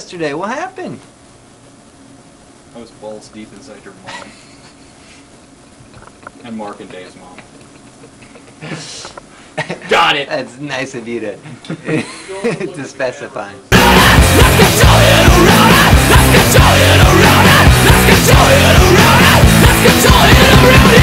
yesterday. What happened? I was balls deep inside your mom. And Mark and Dave's mom. Got it! That's nice of you to, to specify. Let's control it around it.